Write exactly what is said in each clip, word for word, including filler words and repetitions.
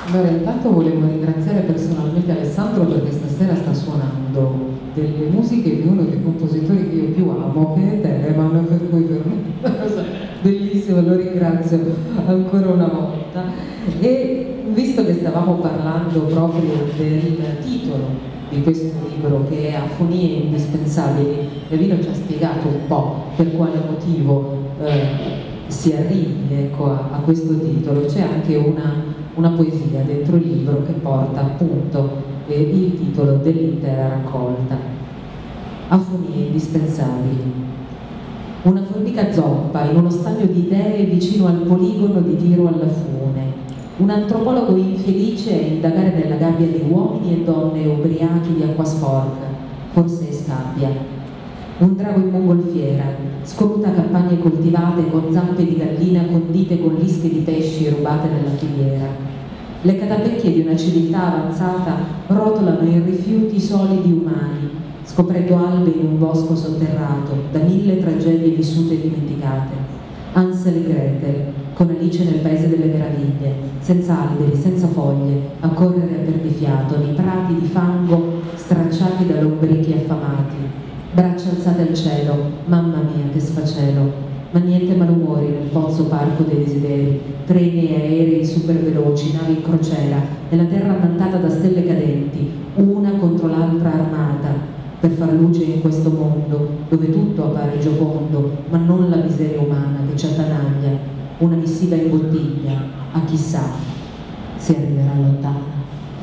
Allora, intanto volevo ringraziare personalmente Alessandro perché stasera sta suonando delle musiche di uno dei compositori che io più amo, che è Telemann, per cui per me è una cosa bellissima, lo ringrazio ancora una volta. E visto che stavamo parlando proprio del titolo di questo libro, che è Afonie indispensabili, Levino ci ha spiegato un po' per quale motivo eh, si arrivi, ecco, a, a questo titolo. C'è anche una una poesia dentro il libro che porta appunto eh, il titolo dell'intera raccolta. Afonie indispensabili. Una formica zoppa in uno stagno di idee vicino al poligono di tiro alla fune. Un antropologo infelice a indagare nella gabbia di uomini e donne ubriachi di acqua sporca, forse scabbia. Un drago in mongolfiera, scruta campagne coltivate con zampe di gallina condite con lische di pesci rubate nella filiera. Le catapecchie di una civiltà avanzata rotolano in rifiuti solidi umani, scoprendo albe in un bosco sotterrato da mille tragedie vissute e dimenticate. Hansel e Gretel, con Alice nel paese delle meraviglie, senza alberi, senza foglie, a correre a perdifiato nei prati di fango stracciati da lombrichi affamati. Braccia alzate al cielo, mamma mia che sfacelo, ma niente malumori nel pozzo parco dei desideri, treni e aerei super veloci, navi in crociera, e la terra annantata da stelle cadenti, una contro l'altra armata, per far luce in questo mondo, dove tutto appare giocondo, ma non la miseria umana che ci attanaglia, una missiva in bottiglia, a chissà se arriverà lontana.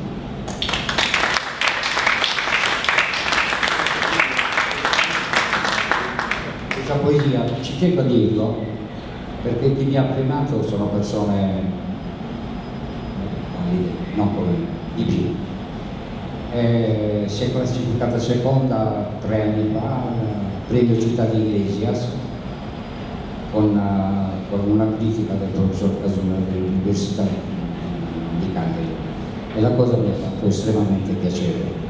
Questa poesia, ci tengo a dirlo, perché chi mi ha primato sono persone, non come di più. Eh, si è classificata seconda tre anni fa, premio Città di Iglesias, con, uh, con una critica del professor Casula dell'Università di Cagliari, e la cosa mi ha fatto estremamente piacere.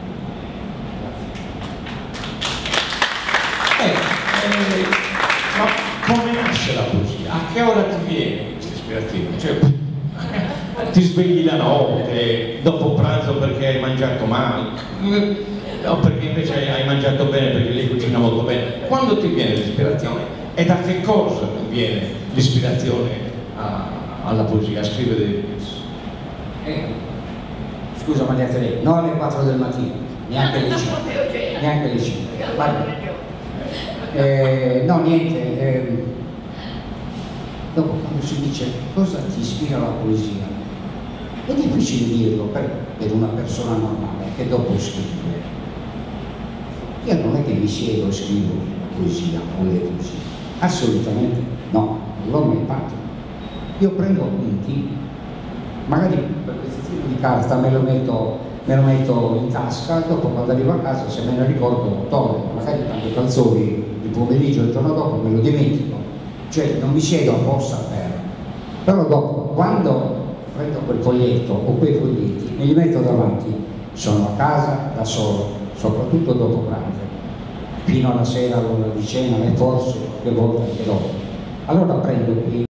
Eh, ma come nasce la poesia? A che ora ti viene questa ispirazione? Cioè, ti svegli la notte, dopo pranzo perché hai mangiato male, o perché invece hai mangiato bene perché lei cucina molto bene? Quando ti viene l'ispirazione? E da che cosa ti viene l'ispirazione alla poesia, a scrivere? Eh, scusa Maria Teresa, non alle quattro del mattino, neanche alle cinque, neanche alle cinque. Guarda. Eh, no, niente, eh, dopo quando si dice cosa ti ispira la poesia, è difficile dirlo per, per una persona normale che dopo scrive. Io non è che mi siedo e scrivo poesia o le poesie, assolutamente no, non l'ho mai fatto. Io prendo appunti, magari per pezzettino di carta me lo metto me lo metto in tasca, dopo quando arrivo a casa, se me ne ricordo, tolgo, magari tanto calzoni il pomeriggio, il giorno dopo me lo dimentico, cioè non mi siedo apposta per, però dopo, quando prendo quel foglietto o quei foglietti, me li metto davanti, sono a casa da solo, soprattutto dopo pranzo, fino alla sera, all'ora di cena e forse qualche volta anche dopo. Allora prendo qui